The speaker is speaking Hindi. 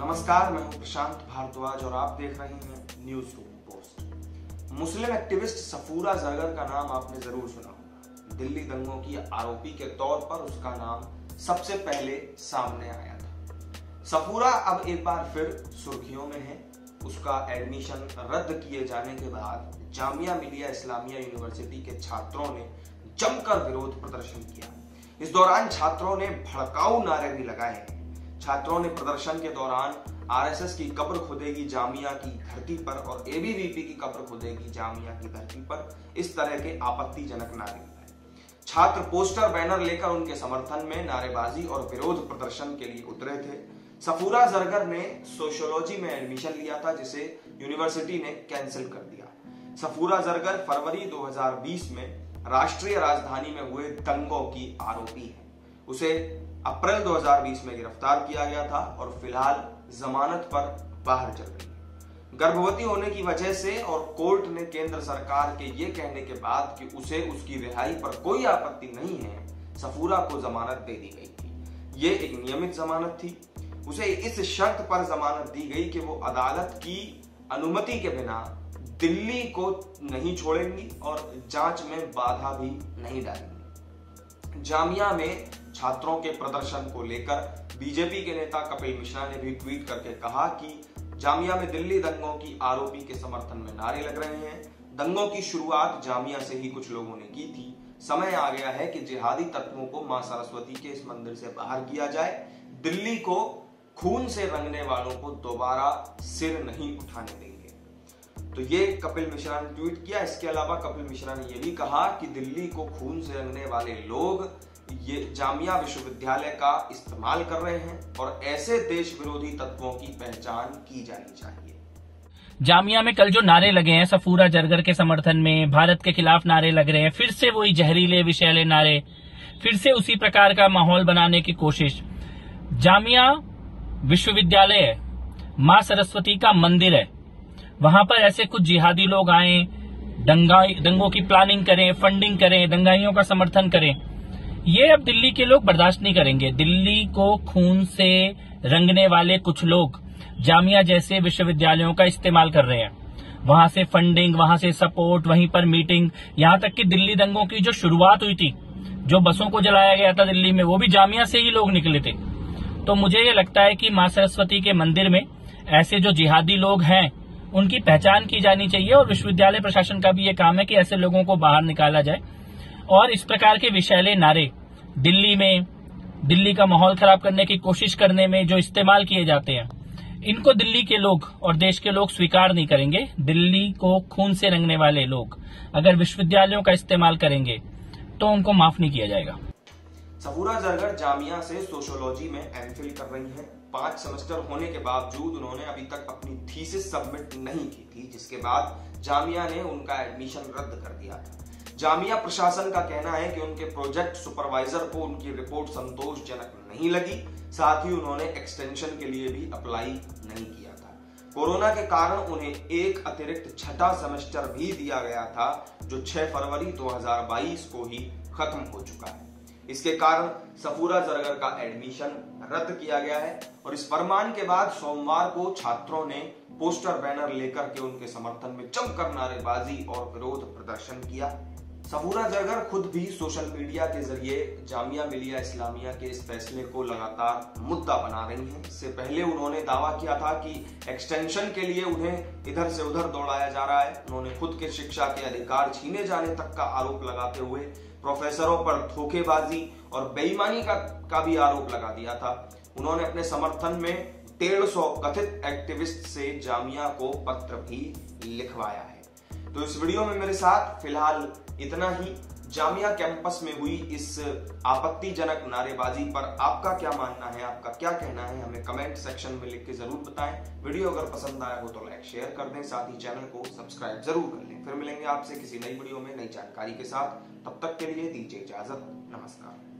नमस्कार, मैं हूं प्रशांत भारद्वाज और आप देख रहे हैं news room post. Muslim activist Safoora Zargar का नाम आपने जरूर सुना होगा। दिल्ली दंगों की आरोपी के तौर पर उसका नाम सबसे पहले सामने आया था। सफूरा अब एक बार फिर सुर्खियों में है। उसका एडमिशन रद्द किए जाने के बाद जामिया मिलिया इस्लामिया यूनिवर्सिटी के छात्रों ने जमकर विरोध प्रदर्शन किया। इस दौरान छात्रों ने भड़काऊ नारे भी लगाए। छात्रों ने प्रदर्शन के दौरान आरएसएस की कब्र खुदेगी जामिया की धरती पर और एबीवीपी की कब्र खुदेगी जामिया की धरती पर, इस तरह के आपत्तिजनक नारे लगाए। छात्र पोस्टर बैनर लेकर उनके समर्थन में नारेबाजी और विरोध प्रदर्शन के लिए उतरे थे। सफूरा जरगर ने सोशियोलॉजी में एडमिशन लिया था, जिसे यूनिवर्सिटी ने कैंसिल कर दिया। सफूरा जरगर फरवरी 2020 में राष्ट्रीय राजधानी में हुए दंगों की आरोपी है। उसे अप्रैल 2020 में गिरफ्तार किया गया था और फिलहाल जमानत पर बाहर चल रही है। गर्भवती होने की वजह से और कोर्ट ने केंद्र सरकार के ये कहने के बाद कि उसे उसकी रिहाई पर कोई आपत्ति नहीं है, सफूरा को जमानत दे दी गई थी। ये एक नियमित जमानत थी। उसे इस शर्त पर जमानत दी गई कि वो अदालत की अनुमति के बिना दिल्ली को नहीं छोड़ेंगी और जांच में बाधा भी नहीं डालेंगी। जामिया में छात्रों के प्रदर्शन को लेकर बीजेपी के नेता कपिल मिश्रा ने भी ट्वीट करके कहा कि जामिया में दिल्ली दंगों की आरोपी के समर्थन में नारे लग रहे हैं। दंगों की शुरुआत जामिया से ही कुछ लोगों ने की थी। समय आ गया है कि जिहादी तत्वों को मां सरस्वती के इस मंदिर से बाहर किया जाए। दिल्ली को खून से रंगने वालों को दोबारा सिर नहीं उठाने देंगे। तो ये कपिल मिश्रा ने ट्वीट किया। इसके अलावा कपिल मिश्रा ने यह भी कहा कि दिल्ली को खून से रंगने वाले लोग ये जामिया विश्वविद्यालय का इस्तेमाल कर रहे हैं और ऐसे देश विरोधी तत्वों की पहचान की जानी चाहिए। जामिया में कल जो नारे लगे हैं सफूरा जरगर के समर्थन में, भारत के खिलाफ नारे लग रहे हैं, फिर से वही जहरीले विषैले नारे, फिर से उसी प्रकार का माहौल बनाने की कोशिश। जामिया विश्वविद्यालय है, मां सरस्वती का मंदिर है। वहां पर ऐसे कुछ जिहादी लोग आए, दंगों की प्लानिंग करें, फंडिंग करें, दंगाइयों का समर्थन करें, ये अब दिल्ली के लोग बर्दाश्त नहीं करेंगे। दिल्ली को खून से रंगने वाले कुछ लोग जामिया जैसे विश्वविद्यालयों का इस्तेमाल कर रहे हैं। वहां से फंडिंग, वहां से सपोर्ट, वहीं पर मीटिंग, यहां तक कि दिल्ली दंगों की जो शुरुआत हुई थी, जो बसों को जलाया गया था दिल्ली में, वो भी जामिया से ही लोग निकले थे। तो मुझे ये लगता है कि मां सरस्वती के मंदिर में ऐसे जो जिहादी लोग हैं उनकी पहचान की जानी चाहिए और विश्वविद्यालय प्रशासन का भी ये काम है कि ऐसे लोगों को बाहर निकाला जाए। और इस प्रकार के विषैले नारे दिल्ली में, दिल्ली का माहौल खराब करने की कोशिश करने में जो इस्तेमाल किए जाते हैं, इनको दिल्ली के लोग और देश के लोग स्वीकार नहीं करेंगे। दिल्ली को खून से रंगने वाले लोग अगर विश्वविद्यालयों का इस्तेमाल करेंगे तो उनको माफ नहीं किया जाएगा। सफूरा जरगर जामिया से सोशियोलॉजी में एमफिल कर रही हैं। 5 सेमेस्टर होने के बावजूद उन्होंने अभी तक अपनी थीसिस सबमिट नहीं की थी, जिसके बाद जामिया ने उनका एडमिशन रद्द कर दिया था। जामिया प्रशासन का कहना है कि उनके प्रोजेक्ट सुपरवाइजर को उनकी रिपोर्ट संतोषजनक नहीं लगी। साथ ही उन्होंने एक्सटेंशन के लिए भी अप्लाई नहीं किया था। कोरोना के कारण उन्हें एक अतिरिक्त छठा सेमेस्टर भी दिया गया था, जो 6 फरवरी 2022 को ही खत्म हो चुका है। इसके कारण सफूरा जरगर का एडमिशन रद्द किया गया है और इस फरमान के बाद सोमवार को छात्रों ने पोस्टर बैनर लेकर के उनके समर्थन में जमकर नारेबाजी और विरोध प्रदर्शन किया। सफूरा जरगर खुद भी सोशल मीडिया के जरिए जामिया मिलिया इस्लामिया के इस फैसले को लगातार मुद्दा बना रही हैं। इससे पहले उन्होंने दावा किया था कि एक्सटेंशन के लिए उन्हें इधर से उधर दौड़ाया जा रहा है। उन्होंने खुद के शिक्षा के अधिकार छीने जाने तक का आरोप लगाते हुए प्रोफेसरों पर धोखेबाजी और बेईमानी का भी आरोप लगा दिया था। उन्होंने अपने समर्थन में 150 कथित एक्टिविस्ट से जामिया को पत्र भी लिखवाया है। तो इस वीडियो में मेरे साथ फिलहाल इतना ही। जामिया कैंपस में हुई इस आपत्तिजनक नारेबाजी पर आपका क्या मानना है, आपका क्या कहना है, हमें कमेंट सेक्शन में लिख के जरूर बताएं। वीडियो अगर पसंद आया हो तो लाइक शेयर कर दें, साथ ही चैनल को सब्सक्राइब जरूर कर लें। फिर मिलेंगे आपसे किसी नई वीडियो में नई जानकारी के साथ। तब तक के लिए दीजिए इजाजत। नमस्कार।